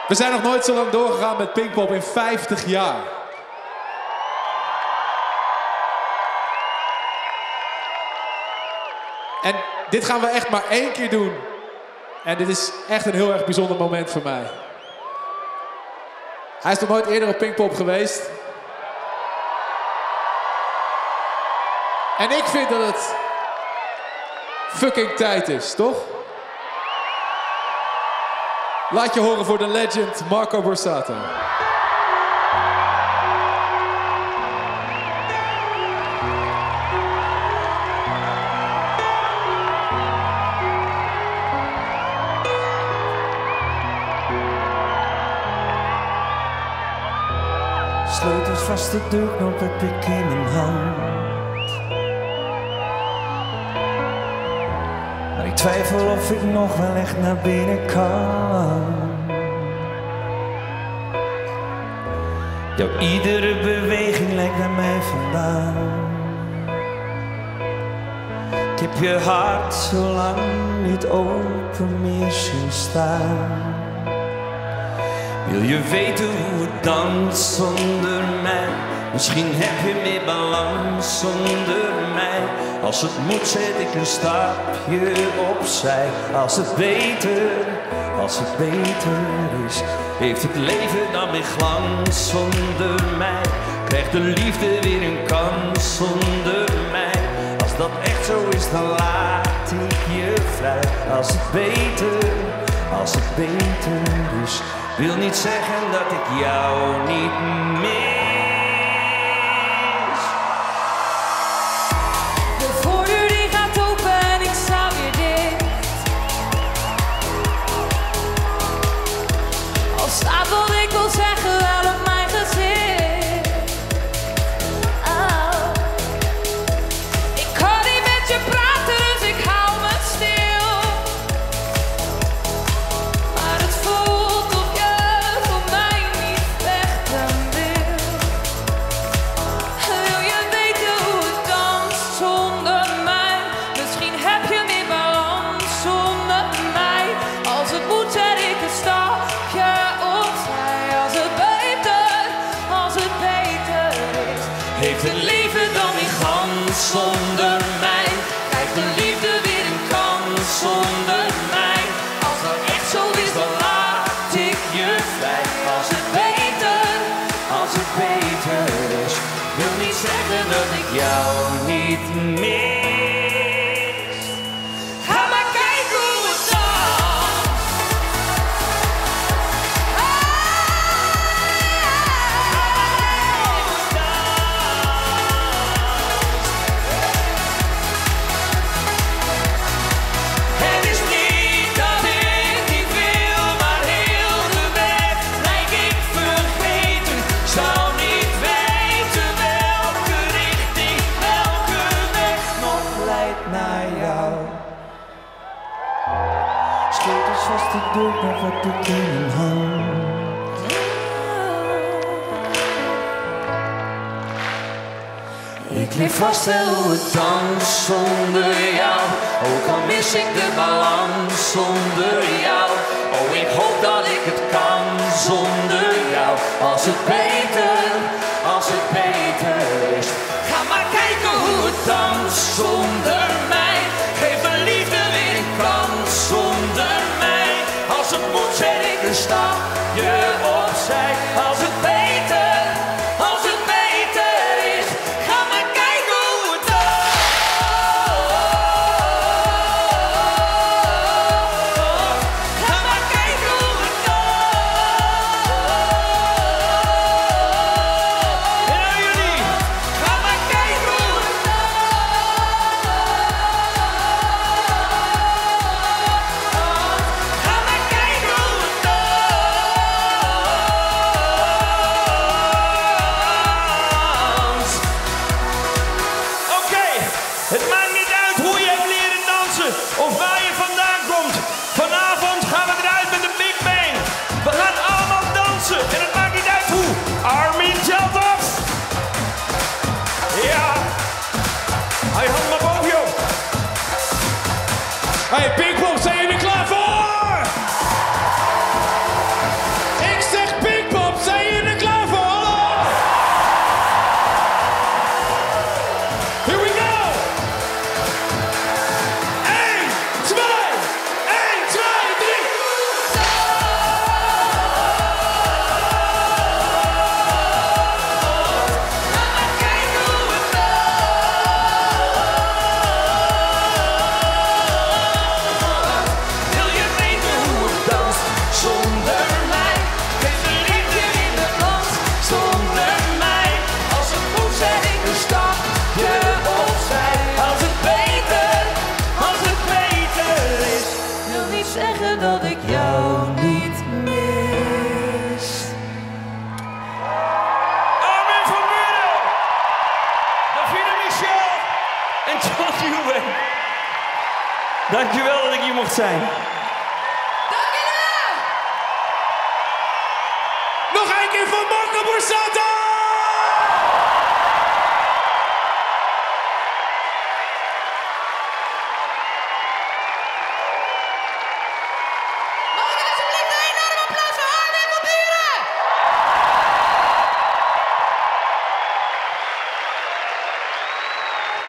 We zijn nog nooit zo lang doorgegaan met Pinkpop in 50 jaar. En dit gaan we echt maar 1 keer doen. En dit is echt een heel erg bijzonder moment voor mij. Hij is nog nooit eerder op Pinkpop geweest. En ik vind dat het fucking tijd is, toch? Laat je horen voor de legend Marco Borsato. Sleutels vast, de deurknop heb ik in mijn hand. Maar ik twijfel of ik nog wel echt naar binnen kan. Jouw iedere beweging lijkt naar mij vandaan. Ik heb je hart zo lang niet open meer zien staan. Wil je weten hoe het danst zonder mij? Misschien heb je meer balans zonder mij. Als het moet zet ik een stapje opzij. Als het beter is, heeft het leven dan weer glans zonder mij. Krijgt de liefde weer een kans zonder mij. Als dat echt zo is, dan laat ik je vrij. Als het beter is, wil niet zeggen dat ik jou niet mis. De voordeur die gaat open en ik sta weer dicht. Al staat wat ik wil zeggen wel op mijn gezicht. Oh. Ik kan niet met je praten, dus ik hou me stil. Maar het voelt of je voor mij niet vechten wil. Wil je weten hoe het danst zonder mij? Misschien heb je meer balans zonder mij. Als het moet zet ik een stapje opzij. Als het beter is, heeft het leven dan weer glans zonder mij. Krijgt de liefde weer een kans zonder mij. Als dat echt zo is, dan laat ik je vrij. Als het beter is, wil niet zeggen dat ik jou niet mis. Ga maar kijken hoe het danst. Het is niet dat ik niet wil, maar heel de weg lijk ik vergeten. Zou niet weten welke richting, welke weg nog Leidt naar jou. Sleutels vast, de deurknop heb ik in mijn hand. Ik leef vast wel hoe het danst zonder jou. Ook al mis ik de balans zonder jou. Oh, ik hoop dat ik het kan zonder jou. Als het beter is, ga maar kijken hoe het danst zonder mij. Geef de liefde weer een kans zonder mij. Als het moet zet ik een stapje opzij. Als het beter is, ga maar kijken hoe het danst. Ga maar kijken hoe het danst. En aan jullie, ga maar kijken hoe het danst. Ga maar kijken hoe het danst. Dankjewel dat ik hier mocht zijn. Nog een keer van Marco Borsato!